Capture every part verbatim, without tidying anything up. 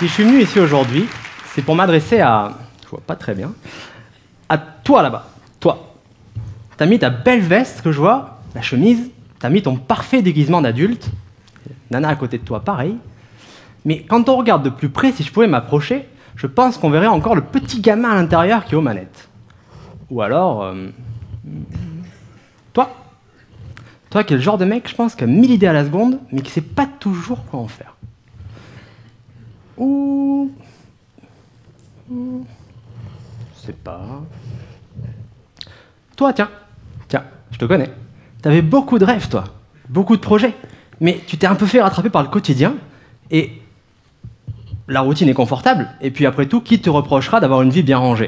Si je suis venu ici aujourd'hui, c'est pour m'adresser à... Je vois pas très bien. À toi là-bas, toi. T'as mis ta belle veste que je vois, la chemise, t'as mis ton parfait déguisement d'adulte. Nana à côté de toi, pareil. Mais quand on regarde de plus près, si je pouvais m'approcher, je pense qu'on verrait encore le petit gamin à l'intérieur qui est aux manettes. Ou alors... Euh... Toi Toi qui es le genre de mec, je pense, qui a mille idées à la seconde, mais qui sait pas toujours quoi en faire. Ou... Je sais pas... Toi, tiens, tiens, je te connais. T'avais beaucoup de rêves, toi, beaucoup de projets, mais tu t'es un peu fait rattraper par le quotidien, et la routine est confortable, et puis après tout, qui te reprochera d'avoir une vie bien rangée?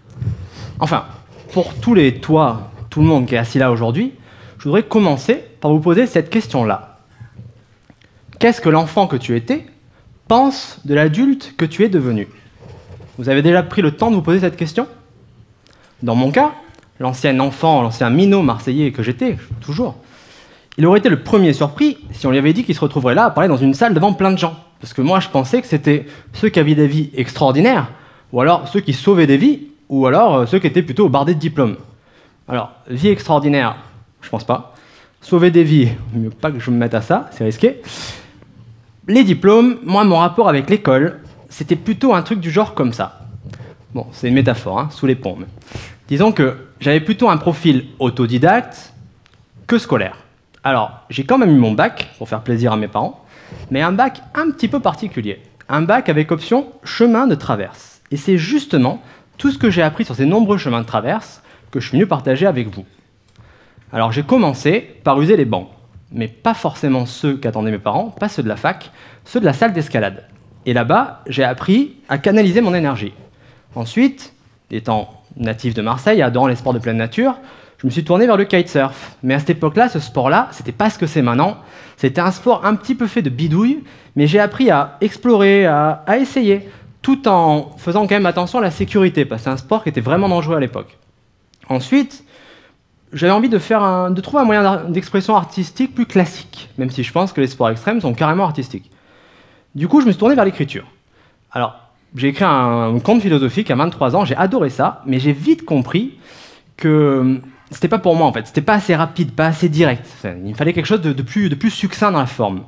Enfin, pour tous les toi, tout le monde qui est assis là aujourd'hui, je voudrais commencer par vous poser cette question-là. Qu'est-ce que l'enfant que tu étais pense de l'adulte que tu es devenu? Vous avez déjà pris le temps de vous poser cette question? Dans mon cas, l'ancien enfant, l'ancien minot marseillais que j'étais, toujours, il aurait été le premier surpris si on lui avait dit qu'il se retrouverait là à parler dans une salle devant plein de gens. Parce que moi, je pensais que c'était ceux qui avaient des vies extraordinaires, ou alors ceux qui sauvaient des vies, ou alors ceux qui étaient plutôt bardés de diplômes. Alors, vie extraordinaire, je pense pas. Sauver des vies, mieux pas que je me mette à ça, c'est risqué. Les diplômes, moi, mon rapport avec l'école, c'était plutôt un truc du genre comme ça. Bon, c'est une métaphore, hein, sous les ponts. Mais... Disons que j'avais plutôt un profil autodidacte que scolaire. Alors, j'ai quand même eu mon bac, pour faire plaisir à mes parents, mais un bac un petit peu particulier. Un bac avec option chemin de traverse. Et c'est justement tout ce que j'ai appris sur ces nombreux chemins de traverse que je suis venu partager avec vous. Alors, j'ai commencé par user les bancs, mais pas forcément ceux qu'attendaient mes parents, pas ceux de la fac, ceux de la salle d'escalade. Et là-bas, j'ai appris à canaliser mon énergie. Ensuite, étant natif de Marseille, adorant les sports de pleine nature, je me suis tourné vers le kitesurf. Mais à cette époque-là, ce sport-là, c'était pas ce que c'est maintenant. C'était un sport un petit peu fait de bidouille, mais j'ai appris à explorer, à, à essayer, tout en faisant quand même attention à la sécurité, parce que c'est un sport qui était vraiment dangereux à l'époque. Ensuite, j'avais envie de, faire un, de trouver un moyen d'expression artistique plus classique, même si je pense que les sports extrêmes sont carrément artistiques. Du coup, je me suis tourné vers l'écriture. Alors, j'ai écrit un, un conte philosophique à vingt-trois ans, j'ai adoré ça, mais j'ai vite compris que c'était pas pour moi en fait, c'était pas assez rapide, pas assez direct. Enfin, il me fallait quelque chose de, de, plus, de plus succinct dans la forme.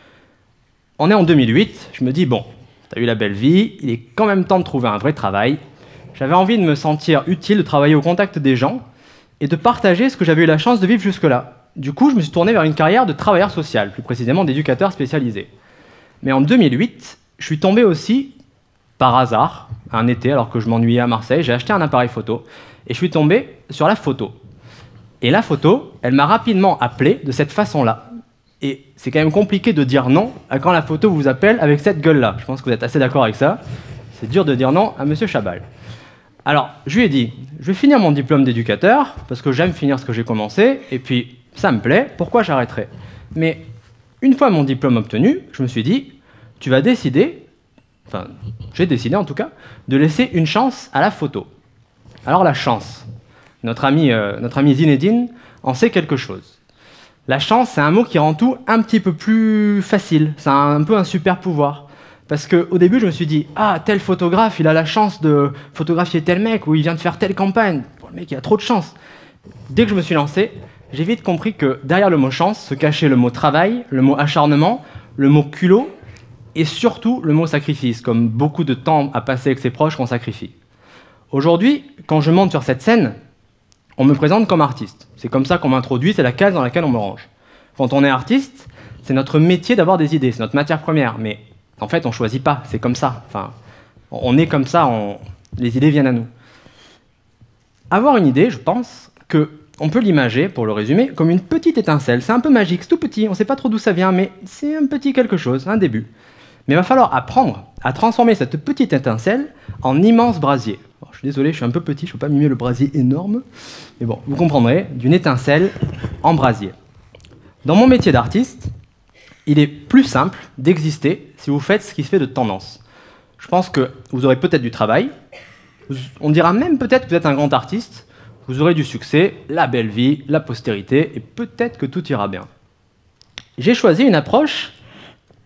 On est en deux mille huit, je me dis, bon, t'as eu la belle vie, il est quand même temps de trouver un vrai travail. J'avais envie de me sentir utile, de travailler au contact des gens et de partager ce que j'avais eu la chance de vivre jusque-là. Du coup, je me suis tourné vers une carrière de travailleur social, plus précisément d'éducateur spécialisé. Mais en deux mille huit, je suis tombé aussi, par hasard, un été, alors que je m'ennuyais à Marseille, j'ai acheté un appareil photo et je suis tombé sur la photo. Et la photo, elle m'a rapidement appelé de cette façon-là. Et c'est quand même compliqué de dire non à quand la photo vous appelle avec cette gueule-là. Je pense que vous êtes assez d'accord avec ça. C'est dur de dire non à Monsieur Chabal. Alors, je lui ai dit, je vais finir mon diplôme d'éducateur, parce que j'aime finir ce que j'ai commencé, et puis ça me plaît, pourquoi j'arrêterai? Mais une fois mon diplôme obtenu, je me suis dit, tu vas décider, enfin, j'ai décidé en tout cas, de laisser une chance à la photo. Alors la chance, notre ami, euh, notre ami Zinedine en sait quelque chose. La chance, c'est un mot qui rend tout un petit peu plus facile, c'est un, un peu un super pouvoir. Parce qu'au début, je me suis dit, ah, tel photographe, il a la chance de photographier tel mec, ou il vient de faire telle campagne. Bon, le mec, il a trop de chance. Dès que je me suis lancé, j'ai vite compris que derrière le mot chance se cachait le mot travail, le mot acharnement, le mot culot, et surtout le mot sacrifice, comme beaucoup de temps à passer avec ses proches qu'on sacrifie. Aujourd'hui, quand je monte sur cette scène, on me présente comme artiste. C'est comme ça qu'on m'introduit, c'est la case dans laquelle on me range. Quand on est artiste, c'est notre métier d'avoir des idées, c'est notre matière première, mais en fait, on ne choisit pas, c'est comme ça. Enfin, on est comme ça, on... les idées viennent à nous. Avoir une idée, je pense qu'on peut l'imager, pour le résumer, comme une petite étincelle. C'est un peu magique, c'est tout petit, on ne sait pas trop d'où ça vient, mais c'est un petit quelque chose, un début. Mais il va falloir apprendre à transformer cette petite étincelle en immense brasier. Bon, je suis désolé, je suis un peu petit, je ne peux pas mimer le brasier énorme, mais bon, vous comprendrez, d'une étincelle en brasier. Dans mon métier d'artiste, il est plus simple d'exister si vous faites ce qui se fait de tendance. Je pense que vous aurez peut-être du travail, on dira même peut-être que vous êtes un grand artiste, vous aurez du succès, la belle vie, la postérité, et peut-être que tout ira bien. J'ai choisi une approche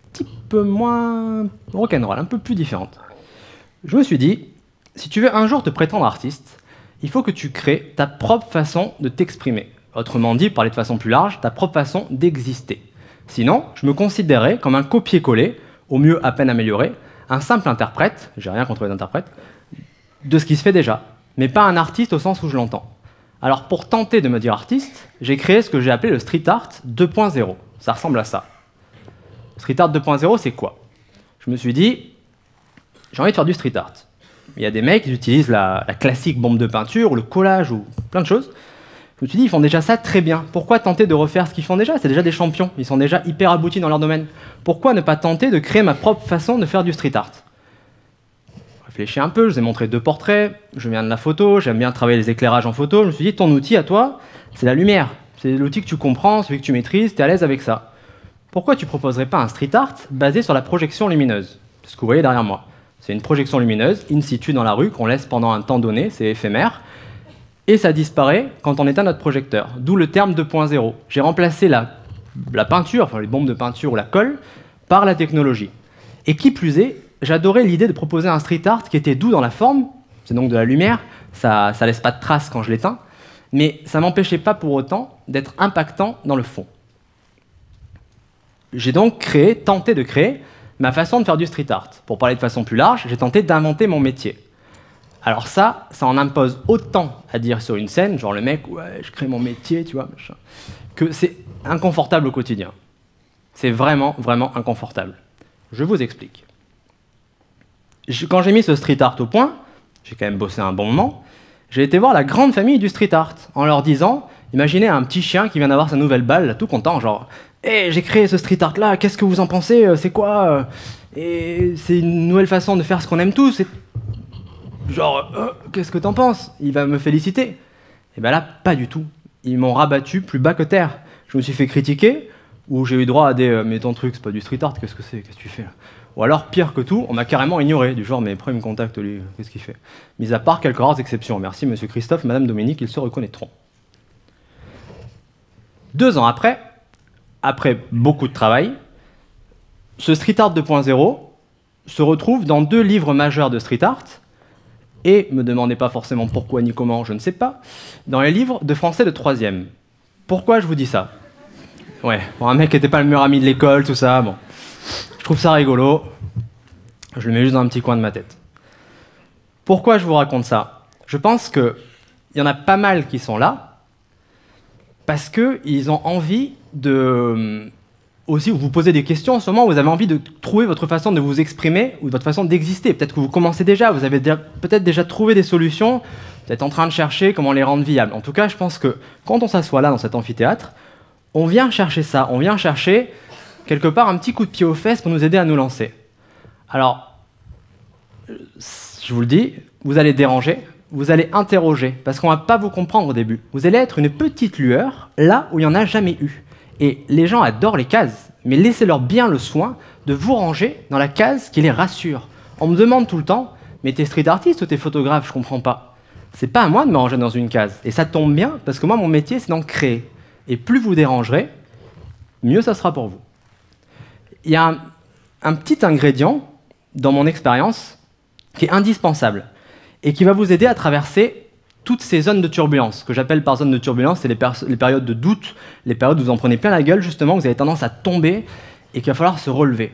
peu moins rock'n'roll, un peu plus différente. Je me suis dit, si tu veux un jour te prétendre artiste, il faut que tu crées ta propre façon de t'exprimer. Autrement dit, parler de façon plus large, ta propre façon d'exister. Sinon, je me considérais comme un copier-coller, au mieux à peine amélioré, un simple interprète, j'ai rien contre les interprètes, de ce qui se fait déjà, mais pas un artiste au sens où je l'entends. Alors pour tenter de me dire artiste, j'ai créé ce que j'ai appelé le street art deux point zéro. Ça ressemble à ça. Street art deux point zéro, c'est quoi? Je me suis dit, j'ai envie de faire du street art. Il y a des mecs qui utilisent la, la classique bombe de peinture, ou le collage, ou plein de choses. Je me suis dit, ils font déjà ça très bien. Pourquoi tenter de refaire ce qu'ils font déjà? C'est déjà des champions, ils sont déjà hyper aboutis dans leur domaine. Pourquoi ne pas tenter de créer ma propre façon de faire du street art? Réfléchis un peu, je vous ai montré deux portraits, je viens de la photo, j'aime bien travailler les éclairages en photo. Je me suis dit, ton outil à toi, c'est la lumière. C'est l'outil que tu comprends, celui que tu maîtrises, tu es à l'aise avec ça. Pourquoi tu ne proposerais pas un street art basé sur la projection lumineuse? C'est ce que vous voyez derrière moi. C'est une projection lumineuse in situ dans la rue qu'on laisse pendant un temps donné, c'est éphémère. Et ça disparaît quand on éteint notre projecteur, d'où le terme deux point zéro. J'ai remplacé la, la peinture, enfin les bombes de peinture ou la colle, par la technologie. Et qui plus est, j'adorais l'idée de proposer un street art qui était doux dans la forme, c'est donc de la lumière, ça ne laisse pas de traces quand je l'éteins, mais ça ne m'empêchait pas pour autant d'être impactant dans le fond. J'ai donc créé, tenté de créer ma façon de faire du street art. Pour parler de façon plus large, j'ai tenté d'inventer mon métier. Alors ça, ça en impose autant à dire sur une scène, genre le mec, ouais, je crée mon métier, tu vois, machin, que c'est inconfortable au quotidien. C'est vraiment, vraiment inconfortable. Je vous explique. Je, quand j'ai mis ce street art au point, j'ai quand même bossé un bon moment, j'ai été voir la grande famille du street art, en leur disant, imaginez un petit chien qui vient d'avoir sa nouvelle balle, là, tout content, genre, hé, hey, j'ai créé ce street art là, qu'est-ce que vous en pensez? C'est quoi? Et c'est une nouvelle façon de faire ce qu'on aime tous. Et genre, euh, qu'est-ce que t'en penses? Il va me féliciter. Et bien là, pas du tout. Ils m'ont rabattu plus bas que terre. Je me suis fait critiquer, ou j'ai eu droit à des euh, mais ton truc, c'est pas du street art, qu'est-ce que c'est? Qu'est-ce que tu fais là? Ou alors, pire que tout, on m'a carrément ignoré, du genre, mais pourquoi il me contacte lui? Qu'est-ce qu'il fait? Mis à part quelques rares exceptions. Merci, monsieur Christophe, madame Dominique, ils se reconnaîtront. Deux ans après, après beaucoup de travail, ce street art deux point zéro se retrouve dans deux livres majeurs de street art, et, me demandez pas forcément pourquoi ni comment, je ne sais pas, dans les livres de français de troisième. Pourquoi je vous dis ça? Ouais, pour un mec qui n'était pas le meilleur ami de l'école, tout ça, bon. Je trouve ça rigolo, je le mets juste dans un petit coin de ma tête. Pourquoi je vous raconte ça? Je pense qu'il y en a pas mal qui sont là, parce qu'ils ont envie de... Aussi, vous vous posez des questions en ce moment, vous avez envie de trouver votre façon de vous exprimer ou votre façon d'exister. Peut-être que vous commencez déjà, vous avez peut-être déjà trouvé des solutions, vous êtes en train de chercher comment les rendre viables. En tout cas, je pense que quand on s'assoit là, dans cet amphithéâtre, on vient chercher ça, on vient chercher quelque part un petit coup de pied aux fesses pour nous aider à nous lancer. Alors, je vous le dis, vous allez déranger, vous allez interroger, parce qu'on ne va pas vous comprendre au début. Vous allez être une petite lueur là où il n'y en a jamais eu. Et les gens adorent les cases, mais laissez-leur bien le soin de vous ranger dans la case qui les rassure. On me demande tout le temps, mais t'es street artiste ou t'es photographe? Je comprends pas. C'est pas à moi de me ranger dans une case. Et ça tombe bien, parce que moi, mon métier, c'est d'en créer. Et plus vous dérangerez, mieux ça sera pour vous. Il y a un, un petit ingrédient, dans mon expérience, qui est indispensable, et qui va vous aider à traverser toutes ces zones de turbulence. Ce que j'appelle par zone de turbulence, c'est les, les périodes de doute, les périodes où vous en prenez plein la gueule, justement, où vous avez tendance à tomber et qu'il va falloir se relever.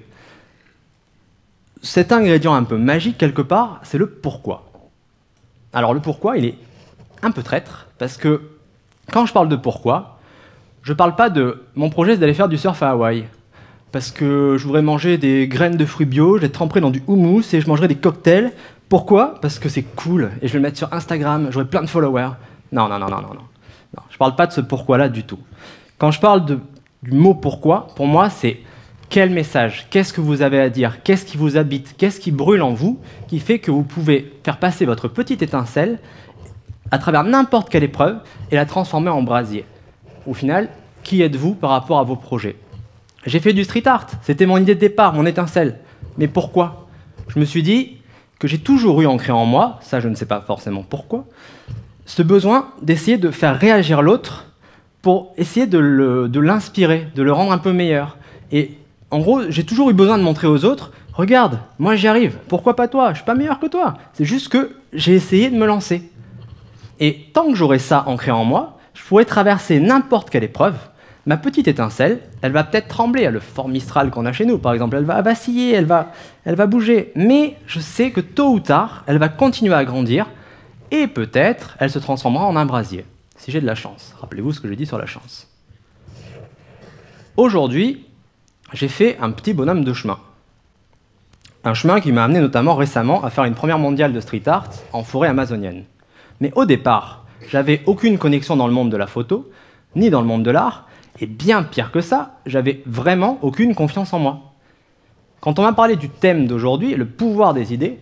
Cet ingrédient un peu magique, quelque part, c'est le pourquoi. Alors le pourquoi, il est un peu traître, parce que quand je parle de pourquoi, je ne parle pas de mon projet, c'est d'aller faire du surf à Hawaï, parce que je voudrais manger des graines de fruits bio, je les tremperai dans du houmous et je mangerai des cocktails. Pourquoi? Parce que c'est cool et je vais le mettre sur Instagram, j'aurai plein de followers. Non, non, non, non, non, non. non je ne parle pas de ce pourquoi-là du tout. Quand je parle de, du mot pourquoi, pour moi, c'est quel message, qu'est-ce que vous avez à dire, qu'est-ce qui vous habite, qu'est-ce qui brûle en vous, qui fait que vous pouvez faire passer votre petite étincelle à travers n'importe quelle épreuve et la transformer en brasier. Au final, qui êtes-vous par rapport à vos projets? J'ai fait du street art, c'était mon idée de départ, mon étincelle. Mais pourquoi? Je me suis dit que j'ai toujours eu ancré en moi, ça je ne sais pas forcément pourquoi, ce besoin d'essayer de faire réagir l'autre pour essayer de l'inspirer, de le rendre un peu meilleur. Et En gros, j'ai toujours eu besoin de montrer aux autres, regarde, moi j'y arrive, pourquoi pas toi? Je suis pas meilleur que toi. C'est juste que j'ai essayé de me lancer. Et tant que j'aurai ça ancré en moi, je pourrai traverser n'importe quelle épreuve. Ma petite étincelle, elle va peut-être trembler, le fort Mistral qu'on a chez nous, par exemple, elle va vaciller, elle va, elle va bouger. Mais je sais que tôt ou tard, elle va continuer à grandir, et peut-être, elle se transformera en un brasier, si j'ai de la chance. Rappelez-vous ce que j'ai dit sur la chance. Aujourd'hui, j'ai fait un petit bonhomme de chemin. Un chemin qui m'a amené notamment récemment à faire une première mondiale de street art en forêt amazonienne. Mais au départ, j'avais aucune connexion dans le monde de la photo, ni dans le monde de l'art, et bien pire que ça, j'avais vraiment aucune confiance en moi. Quand on m'a parlé du thème d'aujourd'hui, le pouvoir des idées,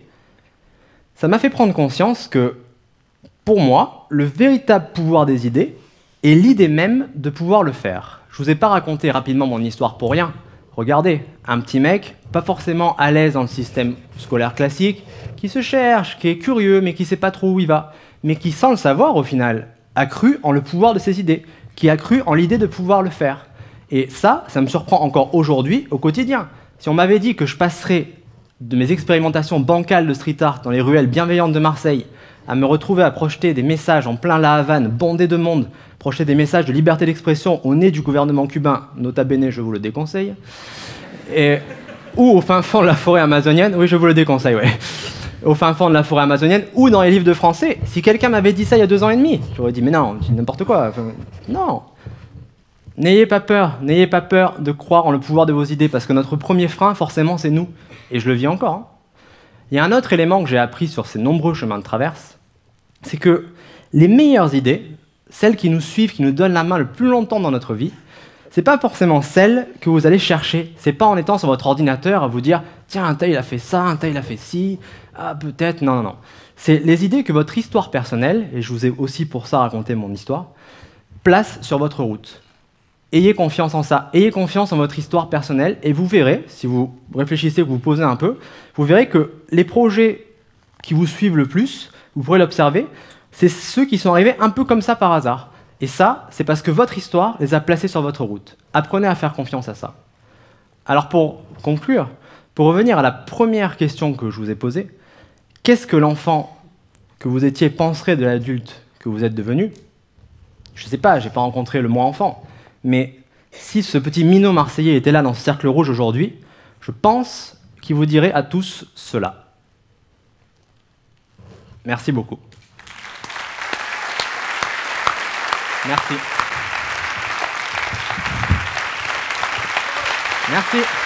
ça m'a fait prendre conscience que, pour moi, le véritable pouvoir des idées est l'idée même de pouvoir le faire. Je vous ai pas raconté rapidement mon histoire pour rien. Regardez, un petit mec, pas forcément à l'aise dans le système scolaire classique, qui se cherche, qui est curieux, mais qui sait pas trop où il va, mais qui, sans le savoir au final, a cru en le pouvoir de ses idées, qui a cru en l'idée de pouvoir le faire. Et ça, ça me surprend encore aujourd'hui, au quotidien. Si on m'avait dit que je passerais de mes expérimentations bancales de street art dans les ruelles bienveillantes de Marseille à me retrouver à projeter des messages en plein La Havane, bondé de monde, projeter des messages de liberté d'expression au nez du gouvernement cubain, nota bene, je vous le déconseille, et, ou au fin fond de la forêt amazonienne, oui, je vous le déconseille, ouais, au fin fond de la forêt amazonienne, ou dans les livres de français. Si quelqu'un m'avait dit ça il y a deux ans et demi, j'aurais dit, mais non, c'est n'importe quoi. Enfin, non. N'ayez pas peur, n'ayez pas peur de croire en le pouvoir de vos idées, parce que notre premier frein, forcément, c'est nous. Et je le vis encore. Hein. Il y a un autre élément que j'ai appris sur ces nombreux chemins de traverse, c'est que les meilleures idées, celles qui nous suivent, qui nous donnent la main le plus longtemps dans notre vie, c'est pas forcément celles que vous allez chercher. C'est pas en étant sur votre ordinateur à vous dire « Tiens, un tel il a fait ça, un tel il a fait ci, ah peut-être... » Non, non, non. C'est les idées que votre histoire personnelle, et je vous ai aussi pour ça raconté mon histoire, place sur votre route. Ayez confiance en ça, ayez confiance en votre histoire personnelle, et vous verrez, si vous réfléchissez, que vous vous posez un peu, vous verrez que les projets qui vous suivent le plus, vous pourrez l'observer, c'est ceux qui sont arrivés un peu comme ça par hasard. Et ça, c'est parce que votre histoire les a placés sur votre route. Apprenez à faire confiance à ça. Alors pour conclure, pour revenir à la première question que je vous ai posée, qu'est-ce que l'enfant que vous étiez penserait de l'adulte que vous êtes devenu? Je ne sais pas, je n'ai pas rencontré le moi enfant, mais si ce petit minot marseillais était là dans ce cercle rouge aujourd'hui, je pense qu'il vous dirait à tous cela. Merci beaucoup. Merci. Merci.